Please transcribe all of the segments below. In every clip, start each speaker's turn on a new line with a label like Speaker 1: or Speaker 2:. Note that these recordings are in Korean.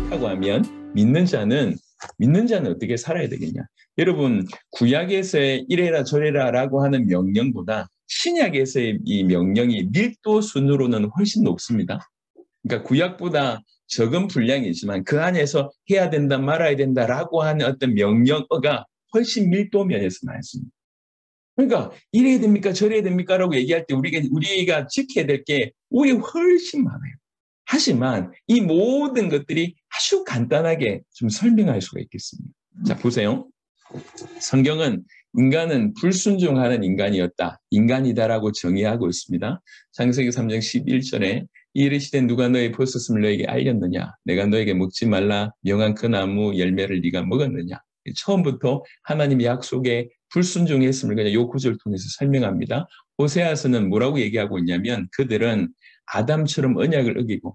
Speaker 1: 그렇다고 하면 믿는 자는 어떻게 살아야 되겠냐? 여러분, 구약에서의 이래라 저래라라고 하는 명령보다 신약에서의 이 명령이 밀도 순으로는 훨씬 높습니다. 그러니까 구약보다 적은 분량이지만 그 안에서 해야 된다 말아야 된다라고 하는 어떤 명령어가 훨씬 밀도 면에서 많습니다. 그러니까 이래야 됩니까 저래야 됩니까라고 얘기할 때 우리가 지켜야 될 게 오히려 훨씬 많아요. 하지만 이 모든 것들이 아주 간단하게 좀 설명할 수가 있겠습니다. 자, 보세요. 성경은 인간은 불순종하는 인간이었다. 인간이다라고 정의하고 있습니다. 창세기 3장 11절에 이르시되 누가 너의 벗었음을 너에게 알렸느냐? 내가 너에게 먹지 말라 명한 그 나무 열매를 네가 먹었느냐? 처음부터 하나님의 약속에 불순종했음을 그냥 요 구절을 통해서 설명합니다. 호세아서는 뭐라고 얘기하고 있냐면 그들은 아담처럼 언약을 어기고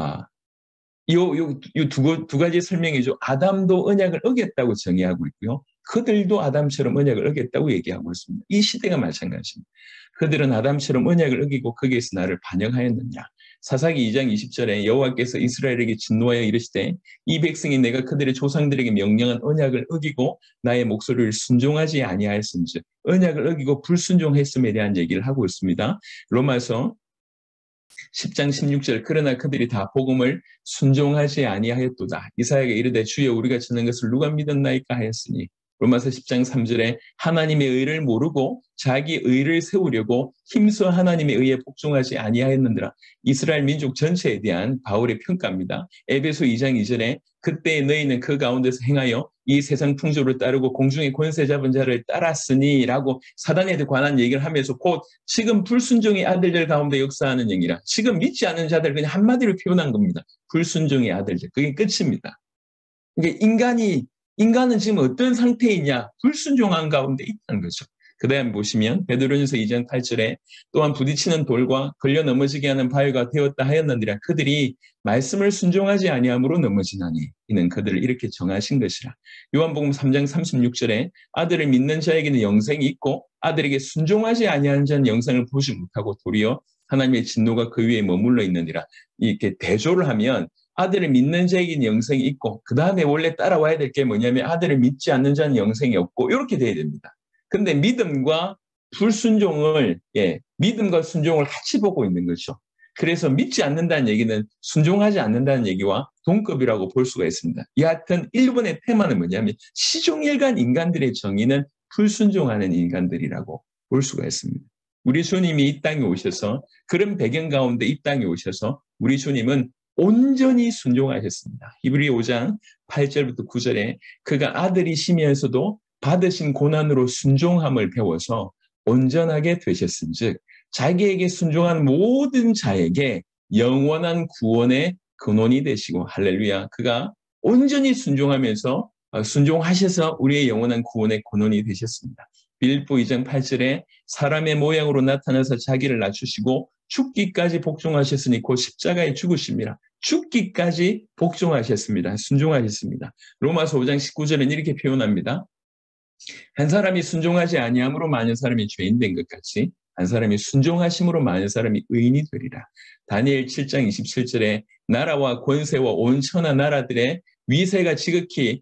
Speaker 1: 두 가지 설명이죠. 아담도 언약을 어겼다고 정의하고 있고요. 그들도 아담처럼 언약을 어겼다고 얘기하고 있습니다. 이 시대가 마찬가지입니다. 그들은 아담처럼 언약을 어기고 거기에서 나를 반역하였느냐. 사사기 2장 20절에 여호와께서 이스라엘에게 진노하여 이르시되 이 백성이 내가 그들의 조상들에게 명령한 언약을 어기고 나의 목소리를 순종하지 아니하였음즉 언약을 어기고 불순종했음에 대한 얘기를 하고 있습니다. 로마서 10장 16절 그러나 그들이 다 복음을 순종하지 아니하였도다. 이사야가 이르되 주여 우리가 전한 것을 누가 믿었나이까 하였으니 로마서 10장 3절에 하나님의 의를 모르고 자기 의를 세우려고 힘써 하나님의 의에 복종하지 아니하였느니라. 이스라엘 민족 전체에 대한 바울의 평가입니다. 에베소 2장 2절에 그때 너희는 그 가운데서 행하여 이 세상 풍조를 따르고 공중의 권세 잡은 자를 따랐으니 라고 사단에 관한 얘기를 하면서 곧 지금 불순종의 아들들 가운데 역사하는 영이라 지금 믿지 않는 자들 그냥 한마디로 표현한 겁니다. 불순종의 아들들. 그게 끝입니다. 그러니까 인간은 지금 어떤 상태에 있냐? 불순종한 가운데 있다는 거죠. 그 다음 보시면 베드로전서 2장 8절에 또한 부딪히는 돌과 걸려 넘어지게 하는 바위가 되었다 하였느니라. 그들이 말씀을 순종하지 아니함으로 넘어지나니 이는 그들을 이렇게 정하신 것이라. 요한복음 3장 36절에 아들을 믿는 자에게는 영생이 있고 아들에게 순종하지 아니하는 자는 영생을 보지 못하고 도리어 하나님의 진노가 그 위에 머물러 있느니라. 이렇게 대조를 하면 아들을 믿는 자에게는 영생이 있고 그 다음에 원래 따라와야 될 게 뭐냐면 아들을 믿지 않는 자는 영생이 없고 이렇게 돼야 됩니다. 근데 믿음과 순종을 같이 보고 있는 거죠. 그래서 믿지 않는다는 얘기는 순종하지 않는다는 얘기와 동급이라고 볼 수가 있습니다. 여하튼 1번의 테마는 뭐냐면 시종일관 인간들의 정의는 불순종하는 인간들이라고 볼 수가 있습니다. 우리 주님이 이 땅에 오셔서 그런 배경 가운데 이 땅에 오셔서 우리 주님은 온전히 순종하셨습니다. 히브리 5장 8절부터 9절에 그가 아들이시면서도 받으신 고난으로 순종함을 배워서 온전하게 되셨은즉 자기에게 순종한 모든 자에게 영원한 구원의 근원이 되시고 할렐루야 그가 온전히 순종하셔서 우리의 영원한 구원의 근원이 되셨습니다. 빌립보 2장 8절에 사람의 모양으로 나타나서 자기를 낮추시고 죽기까지 복종하셨으니 곧 십자가에 죽으십니다. 죽기까지 복종하셨습니다. 순종하셨습니다. 로마서 5장 19절은 이렇게 표현합니다. 한 사람이 순종하지 아니함으로 많은 사람이 죄인 된 것 같이 한 사람이 순종하심으로 많은 사람이 의인이 되리라. 다니엘 7장 27절에 나라와 권세와 온 천하 나라들의 위세가 지극히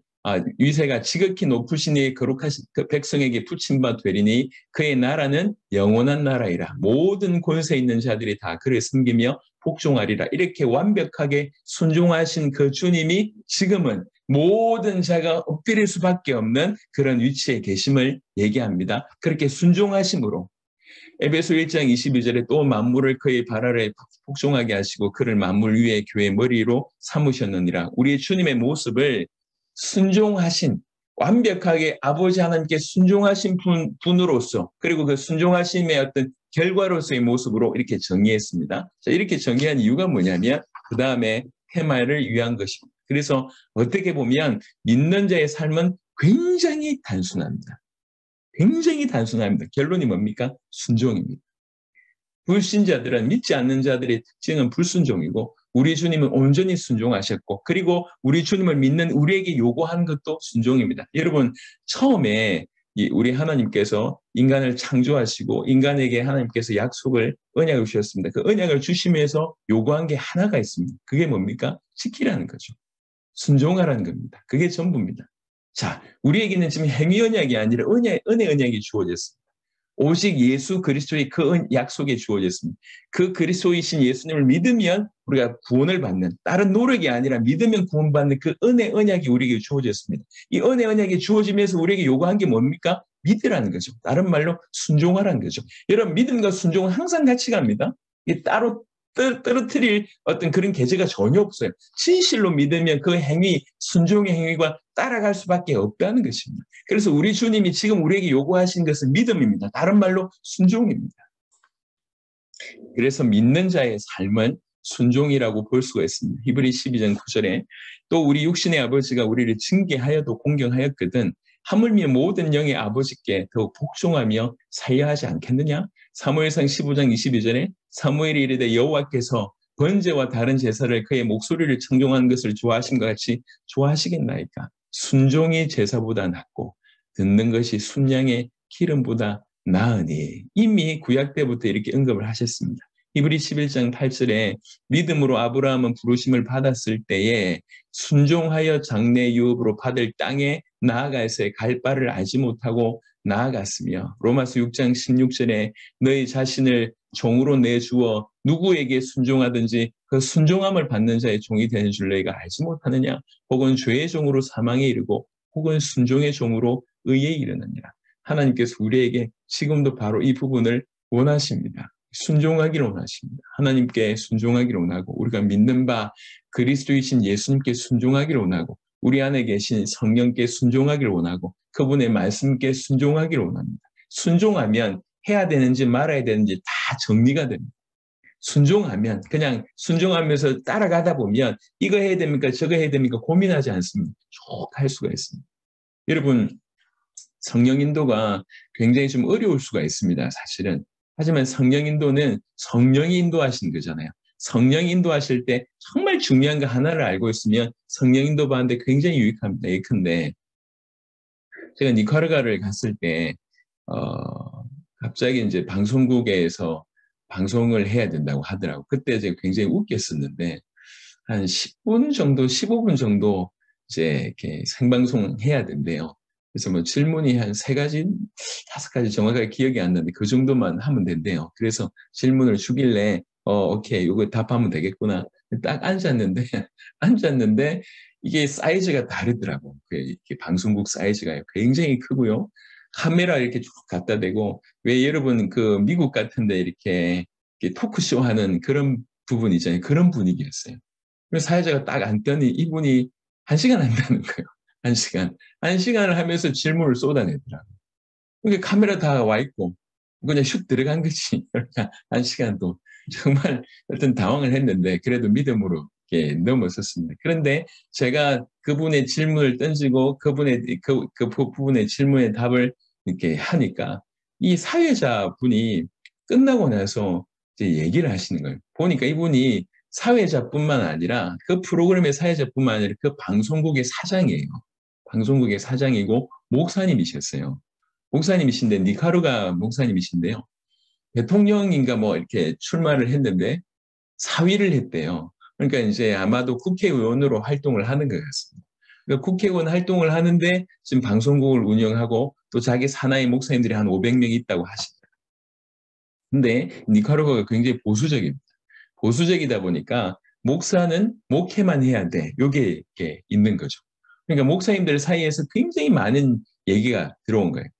Speaker 1: 높으시니 거룩하신 그 백성에게 붙임바 되리니 그의 나라는 영원한 나라이라. 모든 권세 있는 자들이 다 그를 섬기며 복종하리라. 이렇게 완벽하게 순종하신 그 주님이 지금은 모든 자가 엎드릴 수밖에 없는 그런 위치에 계심을 얘기합니다. 그렇게 순종하심으로 에베소 1장 22절에 또 만물을 그의 발 아래 복종하게 하시고 그를 만물 위에 교회의 머리로 삼으셨느니라. 우리의 주님의 모습을 순종하신 완벽하게 아버지 하나님께 순종하신 분으로서 그리고 그 순종하심의 어떤 결과로서의 모습으로 이렇게 정의했습니다. 자, 이렇게 정의한 이유가 뭐냐면 그 다음에 테마를 위한 것입니다. 그래서 어떻게 보면 믿는 자의 삶은 굉장히 단순합니다. 굉장히 단순합니다. 결론이 뭡니까? 순종입니다. 불신자들은 믿지 않는 자들의 특징은 불순종이고 우리 주님은 온전히 순종하셨고 그리고 우리 주님을 믿는 우리에게 요구하는 것도 순종입니다. 여러분 처음에 우리 하나님께서 인간을 창조하시고 인간에게 하나님께서 언약을 주셨습니다. 그 언약을 주시면서 요구한 게 하나가 있습니다. 그게 뭡니까? 지키라는 거죠. 순종하라는 겁니다. 그게 전부입니다. 자, 우리에게는 지금 행위 언약이 아니라 은혜 언약이 주어졌습니다. 오직 예수 그리스도의 그 약속에 주어졌습니다. 그 그리스도이신 예수님을 믿으면 우리가 구원을 받는, 다른 노력이 아니라 믿으면 구원받는 그 은혜 언약이 우리에게 주어졌습니다. 이 은혜 언약이 주어지면서 우리에게 요구한 게 뭡니까? 믿으라는 거죠. 다른 말로 순종하라는 거죠. 여러분, 믿음과 순종은 항상 같이 갑니다. 이 따로 떨어뜨릴 어떤 그런 계제가 전혀 없어요. 진실로 믿으면 그 행위, 순종의 행위가 따라갈 수밖에 없다는 것입니다. 그래서 우리 주님이 지금 우리에게 요구하신 것은 믿음입니다. 다른 말로 순종입니다. 그래서 믿는 자의 삶은 순종이라고 볼 수가 있습니다. 히브리 12장 9절에 또 우리 육신의 아버지가 우리를 징계하여도 공경하였거든 하물며 모든 영의 아버지께 더욱 복종하며 살려 하지 않겠느냐? 사무엘상 15장 22절에 사무엘이 이르되 여호와께서 번제와 다른 제사를 그의 목소리를 청종하는 것을 좋아하신 것 같이 좋아하시겠나이까? 순종이 제사보다 낫고 듣는 것이 순양의 기름보다 나으니 이미 구약 때부터 이렇게 언급을 하셨습니다. 히브리 11장 8절에 믿음으로 아브라함은 부르심을 받았을 때에 순종하여 장래 유업으로 받을 땅에 나아가서 갈 바를 알지 못하고 나아갔으며 로마서 6장 16절에 너희 자신을 종으로 내주어 누구에게 순종하든지 그 순종함을 받는 자의 종이 되는 줄 너희가 알지 못하느냐? 혹은 죄의 종으로 사망에 이르고 혹은 순종의 종으로 의에 이르느니라. 하나님께서 우리에게 지금도 바로 이 부분을 원하십니다. 순종하기를 원하십니다. 하나님께 순종하기를 원하고 우리가 믿는 바 그리스도이신 예수님께 순종하기를 원하고 우리 안에 계신 성령께 순종하기를 원하고 그분의 말씀께 순종하기를 원합니다. 순종하면 해야 되는지 말아야 되는지 다 정리가 됩니다. 순종하면 그냥 순종하면서 따라가다 보면 이거 해야 됩니까? 저거 해야 됩니까? 고민하지 않습니다. 쭉 할 수가 있습니다. 여러분 성령 인도가 굉장히 좀 어려울 수가 있습니다. 사실은. 하지만 성령 인도는 성령이 인도하시는 거잖아요. 성령이 인도하실 때 정말 중요한 거 하나를 알고 있으면 성령 인도 받는데 굉장히 유익합니다. 예컨대 제가 니카라과를 갔을 때 갑자기 이제 방송국에서 방송을 해야 된다고 하더라고. 그때 제가 굉장히 웃겼었는데 한 10분 정도, 15분 정도 이제 이렇게 생방송 해야 된대요. 그래서 뭐 질문이 한 3가지, 5가지 정확하게 기억이 안 나는데 그 정도만 하면 된대요. 그래서 질문을 주길래 오케이, 이거 답하면 되겠구나. 딱 앉았는데 이게 사이즈가 다르더라고. 이렇게 방송국 사이즈가 굉장히 크고요. 카메라 이렇게 쭉 갖다 대고 왜 여러분 그 미국 같은데 이렇게 토크쇼 하는 그런 부분 있잖아요. 그런 분위기였어요. 그래서 사회자가 딱 앉더니 이분이 1시간 한다는 거예요. 1시간. 1시간을 하면서 질문을 쏟아내더라고요. 그러니까 카메라 다 와 있고, 그냥 슉 들어간 거지. 그러니까 1시간도. 정말 어떤 당황을 했는데, 그래도 믿음으로 이렇게 넘었었습니다. 그런데 제가 그분의 질문을 던지고, 그 부분의 질문에 답을 이렇게 하니까, 이 사회자분이 끝나고 나서 이제 얘기를 하시는 거예요. 보니까 이분이 사회자뿐만 아니라 그 프로그램의 사회자뿐만 아니라 그 방송국의 사장이에요. 방송국의 사장이고 목사님이셨어요. 목사님이신데 니카루가 목사님이신데요. 대통령인가 뭐 이렇게 출마를 했는데 사위를 했대요. 그러니까 이제 아마도 국회의원으로 활동을 하는 것 같습니다. 그러니까 국회의원 활동을 하는데 지금 방송국을 운영하고 또 자기 사나이 목사님들이 한 500명 있다고 하시더라고요. 근데 니카루가가 굉장히 보수적입니다. 보수적이다 보니까 목사는 목회만 해야 돼. 요게 이렇게 있는 거죠. 그러니까 목사님들 사이에서 굉장히 많은 얘기가 들어온 거예요.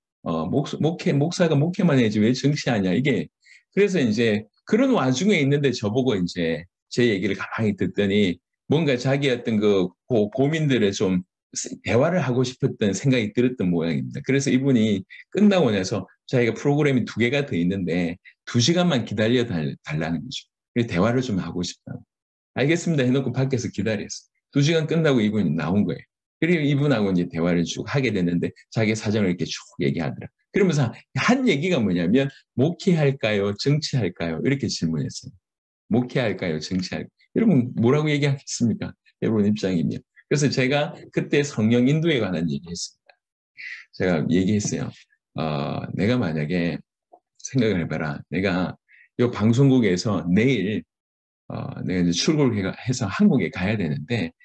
Speaker 1: 목사가 목회만 해야지 왜 정치하냐. 이게 그래서 이제 그런 와중에 있는데 저보고 이제 제 얘기를 가만히 듣더니 뭔가 자기 어떤 그 고민들을 좀 대화를 하고 싶었던 생각이 들었던 모양입니다. 그래서 이분이 끝나고 나서 자기가 프로그램이 2개가 더 있는데 2시간만 기다려 달라는 거죠. 그래서 대화를 좀 하고 싶다. 알겠습니다 해놓고 밖에서 기다렸어요. 2시간 끝나고 이분이 나온 거예요. 그리고 이분하고 이제 대화를 쭉 하게 됐는데 자기 사정을 이렇게 쭉 얘기하더라. 그러면서 한 얘기가 뭐냐면 목회할까요? 정치할까요? 이렇게 질문했어요. 목회할까요? 정치할까요? 여러분 뭐라고 얘기하겠습니까? 여러분 입장이면. 그래서 제가 그때 성령 인도에 관한 얘기했습니다. 제가 얘기했어요. 내가 만약에 생각을 해봐라. 내가 이 방송국에서 내일 내가 이제 출국을 해서 한국에 가야 되는데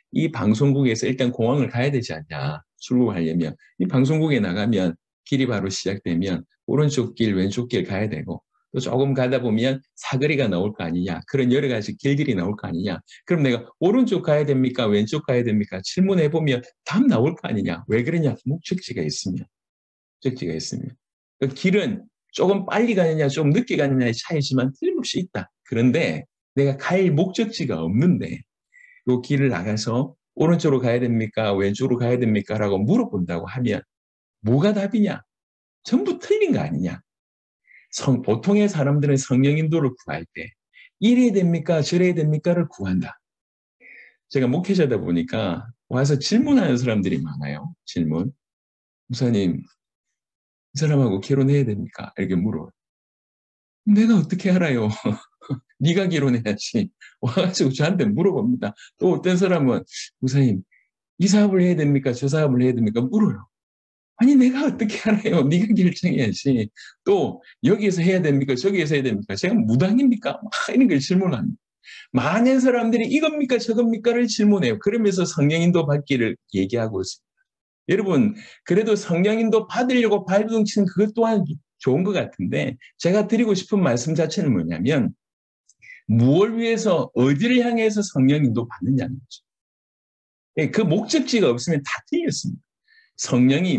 Speaker 1: 이 방송국에서 일단 공항을 가야 되지 않냐. 출국하려면. 이 방송국에 나가면 길이 바로 시작되면 오른쪽 길, 왼쪽 길 가야 되고 또 조금 가다 보면 사거리가 나올 거 아니냐. 그런 여러 가지 길들이 나올 거 아니냐. 그럼 내가 오른쪽 가야 됩니까? 왼쪽 가야 됩니까? 질문해보면 답 나올 거 아니냐. 왜 그러냐? 목적지가 있으면. 목적지가 있으면. 그 길은 조금 빨리 가느냐, 좀 늦게 가느냐의 차이지만 틀림없이 있다. 그런데 내가 갈 목적지가 없는데 그 길을 나가서 오른쪽으로 가야 됩니까? 왼쪽으로 가야 됩니까? 라고 물어본다고 하면 뭐가 답이냐? 전부 틀린 거 아니냐? 보통의 사람들은 성령 인도를 구할 때 이래야 됩니까? 저래야 됩니까?를 구한다. 제가 목회자다 보니까 와서 질문하는 사람들이 많아요. 질문. 목사님, 이 사람하고 결혼해야 됩니까? 이렇게 물어요. 내가 어떻게 알아요? 네가 결혼해야지. 와가지고 저한테 물어봅니다. 또 어떤 사람은 목사님, 이 사업을 해야 됩니까? 저 사업을 해야 됩니까? 물어요. 아니 내가 어떻게 알아요? 네가 결정해야지. 또 여기에서 해야 됩니까? 저기에서 해야 됩니까? 제가 무당입니까? 막 이런 걸 질문합니다. 많은 사람들이 이겁니까? 저겁니까?를 질문해요. 그러면서 성령인도 받기를 얘기하고 있습니다. 여러분 그래도 성령인도 받으려고 발버둥 치는 그것 또한 좋은 것 같은데 제가 드리고 싶은 말씀 자체는 뭐냐면 무엇을 위해서 어디를 향해서 성령인도 받느냐는 거죠. 그 목적지가 없으면 다 틀렸습니다. 성령이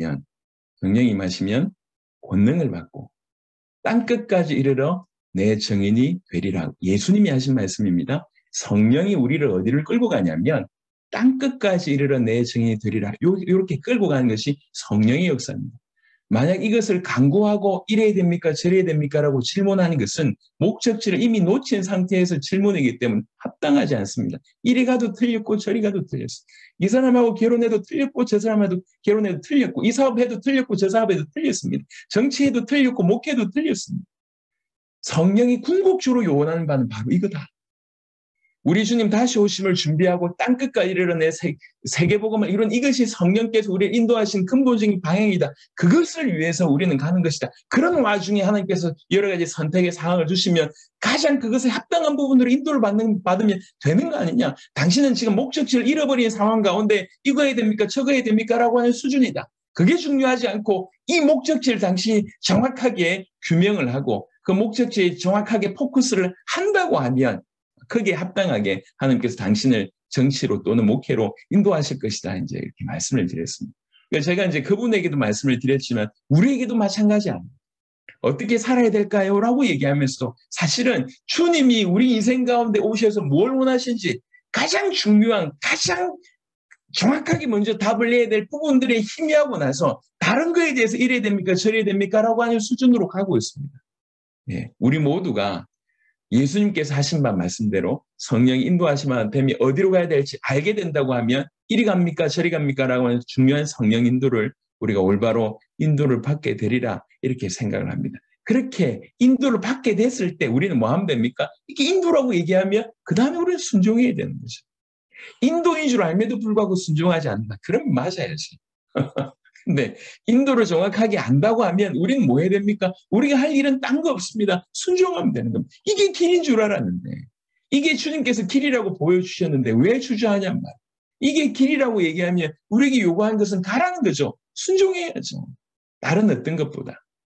Speaker 1: 임하시면 권능을 받고 땅끝까지 이르러 내 증인이 되리라. 예수님이 하신 말씀입니다. 성령이 우리를 어디를 끌고 가냐면 땅끝까지 이르러 내 증인이 되리라. 이렇게 끌고 가는 것이 성령의 역사입니다. 만약 이것을 강구하고 이래야 됩니까? 저래야 됩니까? 라고 질문하는 것은 목적지를 이미 놓친 상태에서 질문이기 때문에 합당하지 않습니다. 이리 가도 틀렸고 저리 가도 틀렸어. 이 사람하고 결혼해도 틀렸고 저 사람하고 결혼해도 틀렸고 이 사업해도 틀렸고 저 사업해도 틀렸습니다. 정치해도 틀렸고 목회도 틀렸습니다. 성령이 궁극적으로 요원하는 바는 바로 이거다. 우리 주님 다시 오심을 준비하고 땅끝까지 이르러내 세계복음을 이룬 이것이 성령께서 우리를 인도하신 근본적인 방향이다. 그것을 위해서 우리는 가는 것이다. 그런 와중에 하나님께서 여러 가지 선택의 상황을 주시면 가장 그것에 합당한 부분으로 인도를 받으면 되는 거 아니냐. 당신은 지금 목적지를 잃어버린 상황 가운데 이거 해야 됩니까? 저거 해야 됩니까? 라고 하는 수준이다. 그게 중요하지 않고 이 목적지를 당신이 정확하게 규명을 하고 그 목적지에 정확하게 포커스를 한다고 하면 크게 합당하게 하나님께서 당신을 정치로 또는 목회로 인도하실 것이다. 이제 이렇게 말씀을 드렸습니다. 그러니까 제가 이제 그분에게도 말씀을 드렸지만 우리에게도 마찬가지 아닙니다. 어떻게 살아야 될까요? 라고 얘기하면서도 사실은 주님이 우리 인생 가운데 오셔서 뭘 원하신지 가장 중요한, 가장 정확하게 먼저 답을 내야 될 부분들에 희미하고 나서 다른 거에 대해서 이래야 됩니까? 저래야 됩니까? 라고 하는 수준으로 가고 있습니다. 예, 우리 모두가 예수님께서 하신 바 말씀대로 성령이 인도하시면 됨이 어디로 가야 될지 알게 된다고 하면 이리 갑니까 저리 갑니까 라고 하는 중요한 성령 인도를 우리가 올바로 인도를 받게 되리라 이렇게 생각을 합니다. 그렇게 인도를 받게 됐을 때 우리는 뭐 하면 됩니까? 이렇게 인도라고 얘기하면 그 다음에 우리는 순종해야 되는 거죠. 인도인 줄 알면도 불구하고 순종하지 않는다. 그러면 맞아야지. 근데 인도를 정확하게 안다고 하면 우리는 뭐 해야 됩니까? 우리가 할 일은 딴 거 없습니다. 순종하면 되는 겁니다. 이게 길인 줄 알았는데 이게 주님께서 길이라고 보여주셨는데 왜 주저하냔 말이에요. 이게 길이라고 얘기하면 우리에게 요구하는 것은 가라는 거죠. 순종해야죠. 다른 어떤 것보다.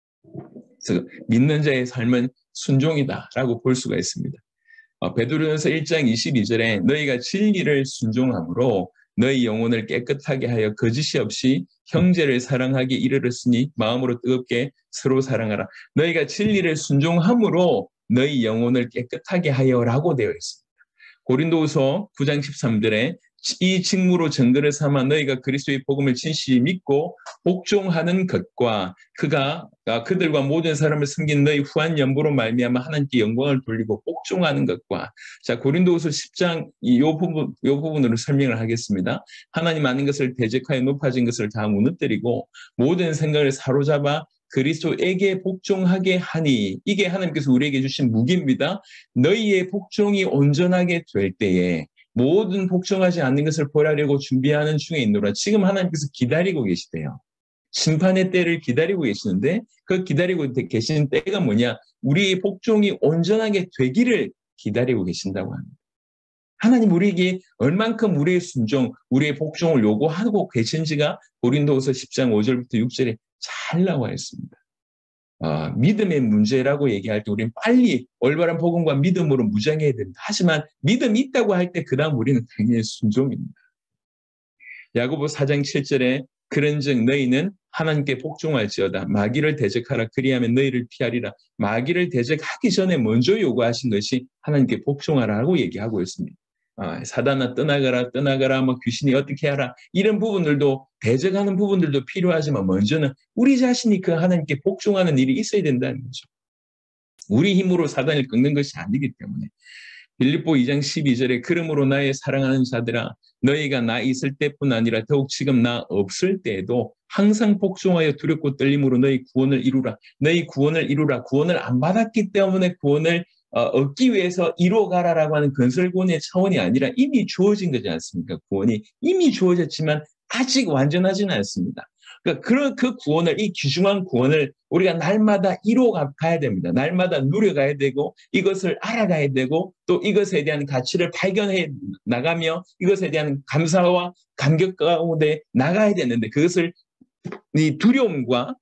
Speaker 1: 그래서 믿는 자의 삶은 순종이다라고 볼 수가 있습니다. 베드로전서 1장 22절에 너희가 진리를 순종함으로 너희 영혼을 깨끗하게 하여 거짓이 없이 형제를 사랑하기 이르렀으니 마음으로 뜨겁게 서로 사랑하라. 너희가 진리를 순종함으로 너희 영혼을 깨끗하게 하여라고 되어 있습니다. 고린도후서 9장 13절에 이 직무로 증거를 삼아 너희가 그리스도의 복음을 진실히 믿고 복종하는 것과 그들과 모든 사람을 섬긴 너희 후한 연보로 말미암아 하나님께 영광을 돌리고 복종하는 것과 자 고린도후서 10장 이 부분으로 설명을 하겠습니다. 하나님 아닌 것을 대적하여 높아진 것을 다 무너뜨리고 모든 생각을 사로잡아 그리스도에게 복종하게 하니 이게 하나님께서 우리에게 주신 무기입니다. 너희의 복종이 온전하게 될 때에 모든 복종하지 않는 것을 벌하려고 준비하는 중에 있노라. 지금 하나님께서 기다리고 계시대요. 심판의 때를 기다리고 계시는데 그 기다리고 계시는 때가 뭐냐? 우리의 복종이 온전하게 되기를 기다리고 계신다고 합니다. 하나님 우리에게 얼만큼 우리의 순종, 우리의 복종을 요구하고 계신지가 고린도후서 10장 5절부터 6절에 잘 나와 있습니다. 믿음의 문제라고 얘기할 때 우리는 빨리 올바른 복음과 믿음으로 무장해야 됩니다. 하지만 믿음이 있다고 할 때 그 다음 우리는 당연히 순종입니다. 야고보 4장 7절에 그런즉 너희는 하나님께 복종할지어다. 마귀를 대적하라. 그리하면 너희를 피하리라. 마귀를 대적하기 전에 먼저 요구하신 것이 하나님께 복종하라고 얘기하고 있습니다. 사단아 떠나가라 떠나가라 뭐 귀신이 어떻게 하라 이런 부분들도 대적하는 부분들도 필요하지만 먼저는 우리 자신이 그 하나님께 복종하는 일이 있어야 된다는 거죠. 우리 힘으로 사단을 꺾는 것이 아니기 때문에 빌립보 2장 12절에 그러므로 나의 사랑하는 자들아 너희가 나 있을 때뿐 아니라 더욱 지금 나 없을 때에도 항상 복종하여 두렵고 떨림으로 너희 구원을 이루라. 너희 구원을 이루라. 구원을 안 받았기 때문에 구원을 얻기 위해서 이루어가라라고 하는 건설구원의 차원이 아니라 이미 주어진 거지 않습니까? 구원이 이미 주어졌지만 아직 완전하지는 않습니다. 그러니까 그 구원을, 이 귀중한 구원을 우리가 날마다 이루어가야 됩니다. 날마다 누려가야 되고 이것을 알아가야 되고 또 이것에 대한 가치를 발견해 나가며 이것에 대한 감사와 감격 가운데 나가야 되는데 그것을 이 두려움과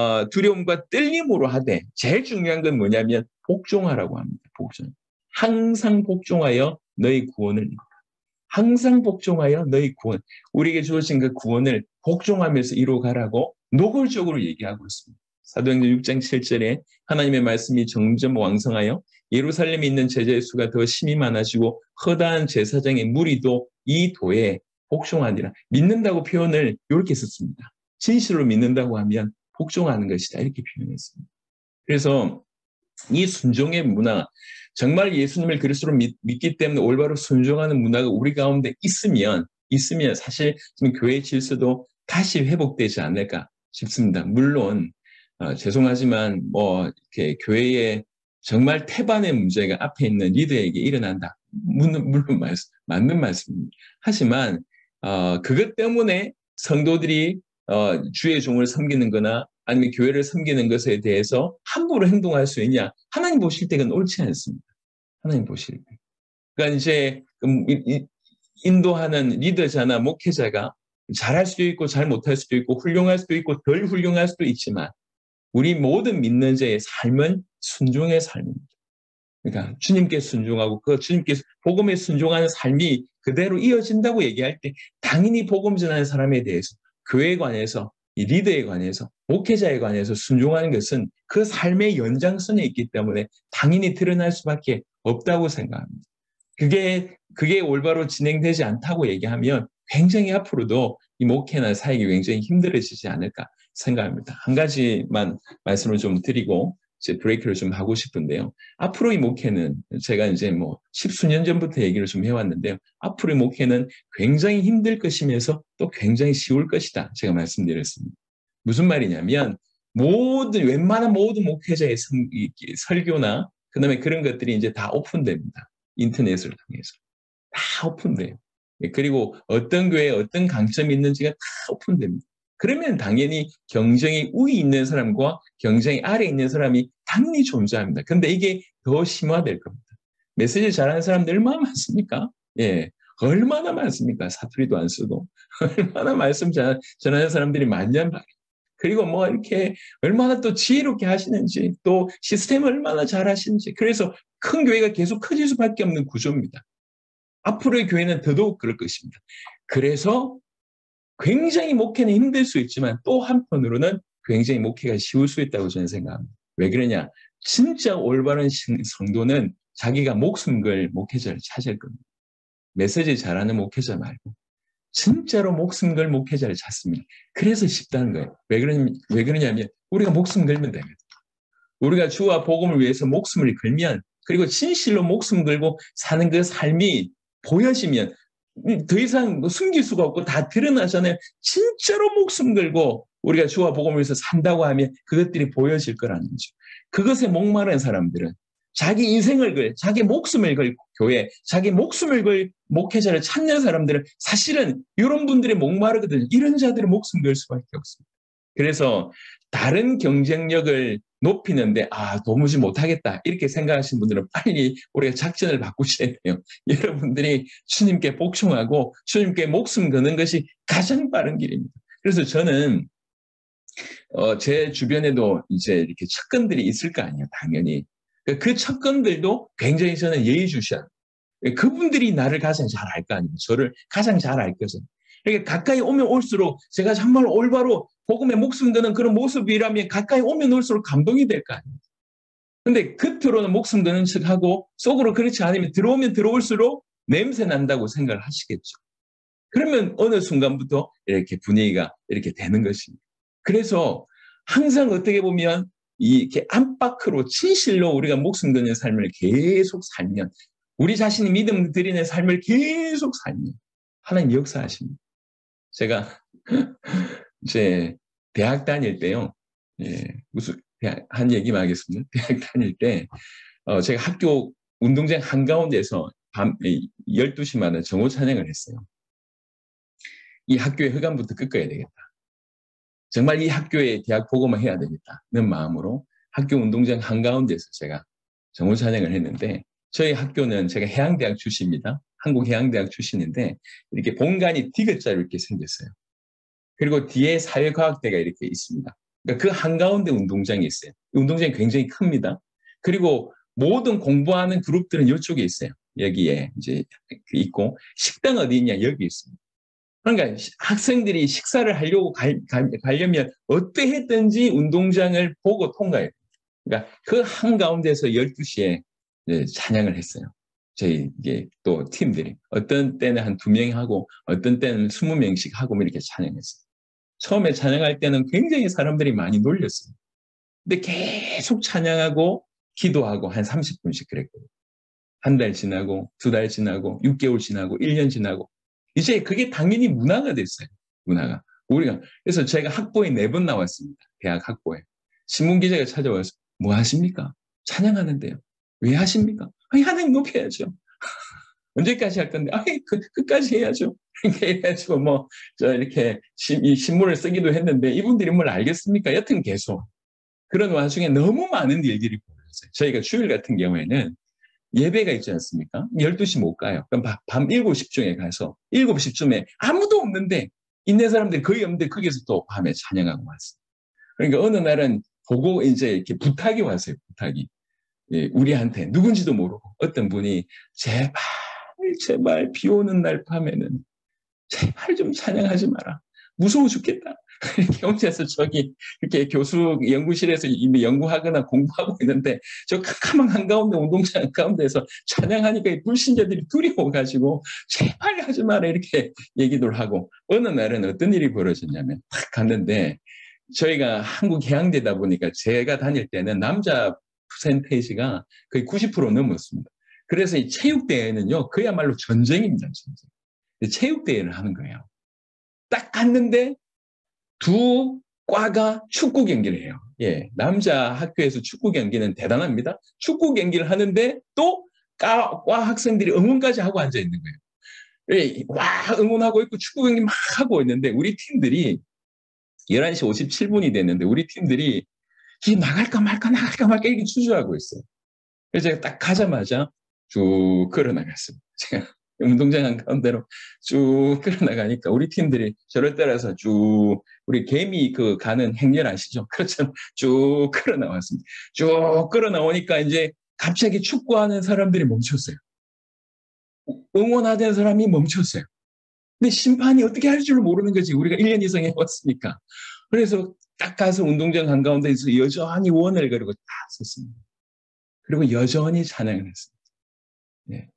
Speaker 1: 떨림으로 하되 제일 중요한 건 뭐냐면 복종하라고 합니다. 복종. 항상 복종하여 너희 구원을 이루라. 항상 복종하여 너희 구원. 우리에게 주어진 그 구원을 복종하면서 이루어가라고 노골적으로 얘기하고 있습니다. 사도행전 6장 7절에 하나님의 말씀이 점점 왕성하여 예루살렘에 있는 제자의 수가 더 심히 많아지고 허다한 제사장의 무리도 이 도에 복종하니라. 믿는다고 표현을 이렇게 썼습니다. 진실로 믿는다고 하면 복종하는 것이다. 이렇게 표현했습니다. 그래서 이 순종의 문화, 정말 예수님을 그리스도로 믿기 때문에 올바로 순종하는 문화가 우리 가운데 있으면 사실 지금 교회의 질서도 다시 회복되지 않을까 싶습니다. 물론 죄송하지만 뭐 이렇게 교회에 정말 태반의 문제가 앞에 있는 리더에게 일어난다. 물론 맞는 말씀입니다. 하지만 그것 때문에 성도들이 주의 종을 섬기는 거나 아니면 교회를 섬기는 것에 대해서 함부로 행동할 수 있냐? 하나님 보실 때 그건 옳지 않습니다. 하나님 보실 때. 그러니까 이제 인도하는 리더자나 목회자가 잘할 수도 있고 잘 못할 수도 있고 훌륭할 수도 있고 덜 훌륭할 수도 있지만 우리 모든 믿는 자의 삶은 순종의 삶입니다. 그러니까 주님께 순종하고 그 주님께 복음에 순종하는 삶이 그대로 이어진다고 얘기할 때 당연히 복음 전하는 사람에 대해서 교회에 관해서 이 리더에 관해서 목회자에 관해서 순종하는 것은 그 삶의 연장선에 있기 때문에 당연히 드러날 수밖에 없다고 생각합니다. 그게 올바로 진행되지 않다고 얘기하면 굉장히 앞으로도 이 목회나 사역이 굉장히 힘들어지지 않을까 생각합니다. 한 가지만 말씀을 좀 드리고 이제 브레이크를 좀 하고 싶은데요. 앞으로 이 목회는 제가 이제 뭐 10수년 전부터 얘기를 좀 해왔는데요. 앞으로의 목회는 굉장히 힘들 것이면서 또 굉장히 쉬울 것이다. 제가 말씀드렸습니다. 무슨 말이냐면 웬만한 모든 목회자의 설교나 그다음에 그런 것들이 이제 다 오픈됩니다. 인터넷을 통해서. 다 오픈돼요. 그리고 어떤 교회에 어떤 강점이 있는지가 다 오픈됩니다. 그러면 당연히 경쟁이 위에 있는 사람과 경쟁이 아래에 있는 사람이 당연히 존재합니다. 근데 이게 더 심화될 겁니다. 메시지 잘하는 사람들 얼마나 많습니까? 예. 얼마나 많습니까? 사투리도 안 쓰고. 얼마나 말씀 전하는 사람들이 많냔 말이에요. 그리고 뭐 이렇게 얼마나 또 지혜롭게 하시는지 또 시스템을 얼마나 잘 하시는지. 그래서 큰 교회가 계속 커질 수밖에 없는 구조입니다. 앞으로의 교회는 더더욱 그럴 것입니다. 그래서 굉장히 목회는 힘들 수 있지만 또 한편으로는 굉장히 목회가 쉬울 수 있다고 저는 생각합니다. 왜 그러냐? 진짜 올바른 성도는 자기가 목숨 걸 목회자를 찾을 겁니다. 메시지 잘하는 목회자 말고 진짜로 목숨 걸 목회자를 찾습니다. 그래서 쉽다는 거예요. 왜 그러냐면 우리가 목숨 걸면 됩니다. 우리가 주와 복음을 위해서 목숨을 걸면 그리고 진실로 목숨 걸고 사는 그 삶이 보여지면 더 이상 숨길 수가 없고 다 드러나잖아요. 진짜로 목숨 걸고 우리가 주와 복음을 위해서 산다고 하면 그것들이 보여질 거라는 거죠. 그것에 목마른 사람들은 자기 인생을 자기 목숨을 걸 교회, 자기 목숨을 걸 목회자를 찾는 사람들은 사실은 이런 분들이 목마르거든요. 이런 자들은 목숨 걸 수밖에 없습니다. 그래서 다른 경쟁력을 높이는데 도무지 못하겠다 이렇게 생각하시는 분들은 빨리 우리가 작전을 바꾸셔야 돼요. 여러분들이 주님께 복종하고 주님께 목숨 거는 것이 가장 빠른 길입니다. 그래서 저는 제 주변에도 이제 이렇게 척근들이 있을 거 아니에요, 당연히. 그 척근들도 굉장히 저는 예의주시한. 그분들이 나를 가장 잘 알 거 아닙니까? 저를 가장 잘 알 거죠. 그러니까 가까이 오면 올수록 제가 정말 올바로 복음에 목숨 거는 그런 모습이라면 가까이 오면 올수록 감동이 될 거 아닙니까? 근데 겉으로는 목숨 거는 척하고 속으로 그렇지 않으면 들어오면 들어올수록 냄새 난다고 생각을 하시겠죠. 그러면 어느 순간부터 이렇게 분위기가 이렇게 되는 것입니다. 그래서 항상 어떻게 보면 이렇게 안팎으로 진실로 우리가 목숨 거는 삶을 계속 살면 우리 자신이 믿음 드리는 삶을 계속 살면 하나님 역사하십니다. 제가 이제 대학 다닐 때요. 무슨 한 얘기만 하겠습니다. 대학 다닐 때 제가 학교 운동장 한가운데서 밤 12시마다 정오 찬양을 했어요. 이 학교의 흑암부터 꺾어야 되겠다. 정말 이 학교에 대학 복음을 해야 되겠다는 마음으로 학교 운동장 한가운데서 제가 정오 찬양을 했는데 저희 학교는 제가 해양대학 출신입니다. 한국해양대학 출신인데 이렇게 본관이 디귿자로 이렇게 생겼어요. 그리고 뒤에 사회과학대가 이렇게 있습니다. 그러니까 그 한가운데 운동장이 있어요. 운동장이 굉장히 큽니다. 그리고 모든 공부하는 그룹들은 이쪽에 있어요. 여기에 이제 있고 식당 어디 있냐 여기 있습니다. 그러니까 학생들이 식사를 하려고 가려면 어떻게 했든지 운동장을 보고 통과해요. 그러니까 그 한가운데서 12시에 찬양을 했어요. 저희 이게 또 팀들이 어떤 때는 한 2명이 하고 어떤 때는 20명씩 하고 이렇게 찬양했어요. 처음에 찬양할 때는 굉장히 사람들이 많이 놀렸어요. 근데 계속 찬양하고 기도하고 한 30분씩 그랬거든요. 한 달 지나고 2달 지나고 6개월 지나고 1년 지나고 이제 그게 당연히 문화가 됐어요. 문화가. 그래서 제가 학보에 4번 나왔습니다. 대학 학보에. 신문기자가 찾아와서 뭐 하십니까? 찬양하는데요. 왜 하십니까? 하나님 높여야죠. 언제까지 할 건데? 끝까지 해야죠. 이렇게 해가지고 이렇게 이 신문을 쓰기도 했는데 이분들이 뭘 알겠습니까? 여튼 계속. 그런 와중에 너무 많은 일들이 벌어졌어요. 저희가 주일 같은 경우에는 예배가 있지 않습니까? 12시 못 가요. 그럼 밤 7시쯤에 가서 7시쯤에 아무도 없는데 있는 사람들이 거의 없는데 거기서 또 밤에 찬양하고 왔어요. 그러니까 어느 날은 보고 이제 이렇게 부탁이 왔어요. 부탁이. 우리한테 누군지도 모르고 어떤 분이 제발 비 오는 날 밤에는 제발 좀 찬양하지 마라. 무서워 죽겠다. 이렇게 혼자서 저기 이렇게 교수 연구실에서 이미 연구하거나 공부하고 있는데 저 캄캄한 한가운데 운동장 한가운데서 찬양하니까 불신자들이 두려워가지고 제발 하지 마라 이렇게 얘기를 하고 어느 날은 어떤 일이 벌어졌냐면 딱 갔는데 저희가 한국 해양대다 보니까 제가 다닐 때는 남자 퍼센테이지가 거의 90% 넘었습니다. 그래서 이 체육대회는요 그야말로 전쟁입니다. 전쟁. 체육대회를 하는 거예요. 딱 갔는데 두 과가 축구 경기를 해요. 남자 학교에서 축구 경기는 대단합니다. 축구 경기를 하는데 또 과 학생들이 응원까지 하고 앉아 있는 거예요. 와 응원하고 있고 축구 경기 막 하고 있는데 우리 팀들이 11시 57분이 됐는데 우리 팀들이 나갈까 말까 이렇게 주저하고 있어요. 그래서 제가 딱 가자마자 쭉 걸어나갔습니다. 제가 운동장 한가운데로 쭉 끌어나가니까 우리 팀들이 저를 따라서 쭉 우리 개미 가는 행렬 아시죠? 그렇죠. 쭉 끌어나왔습니다. 쭉 끌어나오니까 이제 갑자기 축구하는 사람들이 멈췄어요. 응원하던 사람이 멈췄어요. 근데 심판이 어떻게 할 줄 모르는 거지. 우리가 1년 이상 해왔으니까. 그래서 딱 가서 운동장 한가운데에서 여전히 원을 걸고 딱 섰습니다. 그리고 여전히 찬양을 했습니다.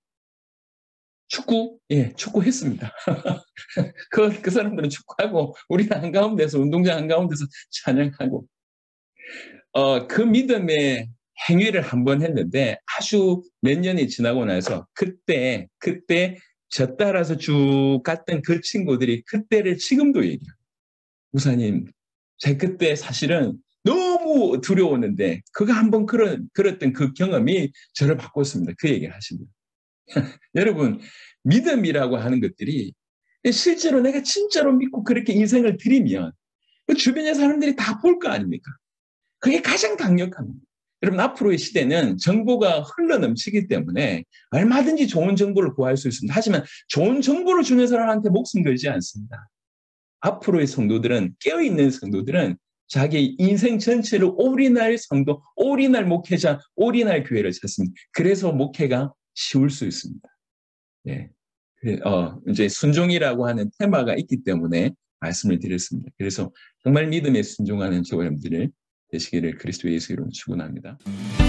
Speaker 1: 축구 했습니다. 그 사람들은 축구하고, 우리는 한가운데서, 운동장 한가운데서 찬양하고, 그 믿음의 행위를 한번 했는데, 아주 몇 년이 지나고 나서, 그때 저 따라서 쭉 갔던 그 친구들이 그때를 지금도 얘기해요. 우사님, 제가 그때 사실은 너무 두려웠는데, 그가 한번 그랬던 그 경험이 저를 바꿨습니다. 그 얘기를 하십니다. 여러분, 믿음이라고 하는 것들이 실제로 내가 진짜로 믿고 그렇게 인생을 드리면 그 주변의 사람들이 다 볼 거 아닙니까? 그게 가장 강력합니다. 여러분, 앞으로의 시대는 정보가 흘러넘치기 때문에 얼마든지 좋은 정보를 구할 수 있습니다. 하지만 좋은 정보를 주는 사람한테 목숨 걸지 않습니다. 앞으로의 성도들은, 깨어있는 성도들은 자기 인생 전체를 올인할 성도, 올인할 목회자, 올인할 교회를 찾습니다. 그래서 목회가 쉬울 수 있습니다. 예. 이제 순종이라고 하는 테마가 있기 때문에 말씀을 드렸습니다. 그래서 정말 믿음에 순종하는 저와 여러분들을 되시기를 그리스도 예수 이름으로 축원합니다.